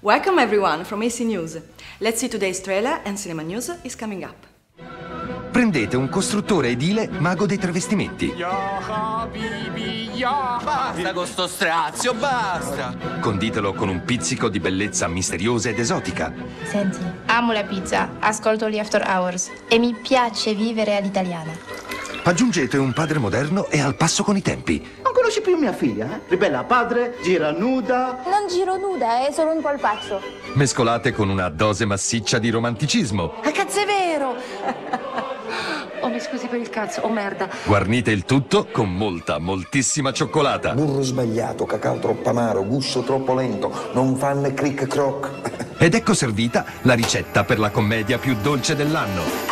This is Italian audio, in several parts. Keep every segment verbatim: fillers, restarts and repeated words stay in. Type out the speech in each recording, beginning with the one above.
Welcome everyone from A C News. Let's see today's trailer and cinema news is coming up. Prendete un costruttore edile mago dei travestimenti. Basta con sto strazio, basta! Conditelo con un pizzico di bellezza misteriosa ed esotica. Senti, amo la pizza, ascolto gli After Hours e mi piace vivere all'italiana. Aggiungete un padre moderno e al passo con i tempi. Non conosci più mia figlia, eh? Ribella padre, gira nuda. Non giro nuda, è solo un polpaccio. Mescolate con una dose massiccia di romanticismo. Ah, cazzo, è vero! Oh, mi scusi per il cazzo, oh merda. Guarnite il tutto con molta, moltissima cioccolata. Burro sbagliato, cacao troppo amaro, guscio troppo lento, non fanno cric croc. Ed ecco servita la ricetta per la commedia più dolce dell'anno.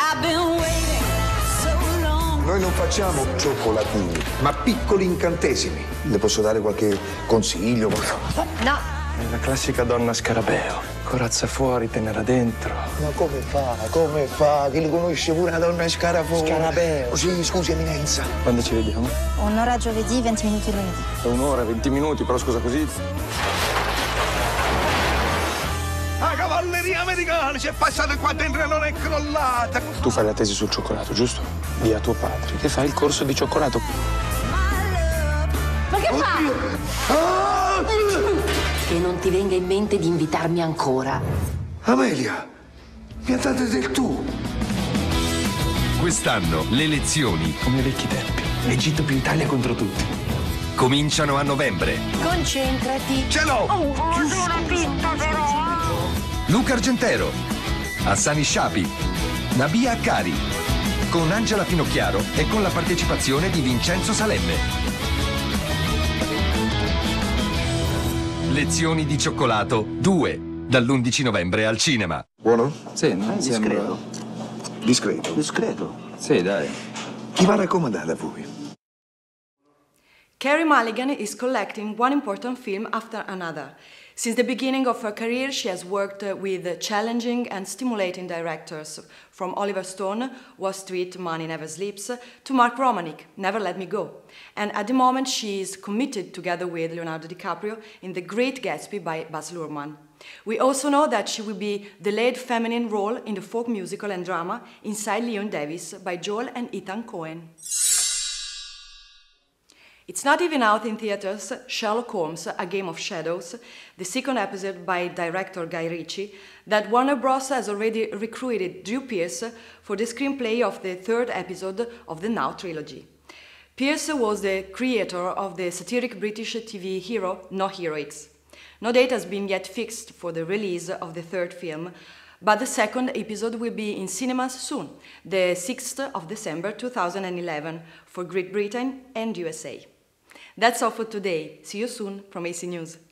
Noi non facciamo cioccolatini, ma piccoli incantesimi. Le posso dare qualche consiglio? No. È la classica donna scarabeo. Corazza fuori, tenera dentro. Ma come fa? Come fa? Chi li conosce pure una donna scarabeo? Scarabeo. Sì, scusi, eminenza. Quando ci vediamo? Un'ora giovedì, venti minuti lunedì. È un'ora, venti minuti, però scusa così. La cavalleria americana c'è passata e qua dentro non è crollata. Tu fai la tesi sul cioccolato, giusto? Di a tuo padre che fa il corso di cioccolato. Ma che Oddio. fa? Ah! Che non ti venga in mente di invitarmi ancora. Amelia, mi ha dato del tu. Quest'anno le lezioni Come ai vecchi tempi. L'Egitto più Italia contro tutti. cominciano a novembre. Concentrati. Ce l'ho! Oh, voglio una pizza però! Luca Argentero, Hassani Sciapi, Nabia Akkari, con Angela Finocchiaro e con la partecipazione di Vincenzo Salemme. Lezioni di cioccolato due, dall'undici novembre al cinema. Buono? Sì, non Eh, sembra... discreto. Discreto. Discreto. Sì, dai. Chi va raccomandata a voi? Carey Mulligan is collecting one important film after another. Since the beginning of her career, she has worked uh, with challenging and stimulating directors, from Oliver Stone, Wall Street, Money Never Sleeps, to Mark Romanek, Never Let Me Go. And at the moment, she is committed together with Leonardo DiCaprio in The Great Gatsby by Baz Luhrmann. We also know that she will be the lead feminine role in the folk musical and drama Inside Llewyn Davis by Joel and Ethan Coen. It's not even out in theaters, Sherlock Holmes, A Game of Shadows, the second episode by director Guy Ritchie, that Warner Bros. Has already recruited Drew Pearce for the screenplay of the third episode of the Now trilogy. Pearce was the creator of the satiric British T V hero No Heroics. No date has been yet fixed for the release of the third film, but the second episode will be in cinemas soon, the sixth of December two thousand eleven, for Great Britain and U S A. That's all for today. See you soon from A C News.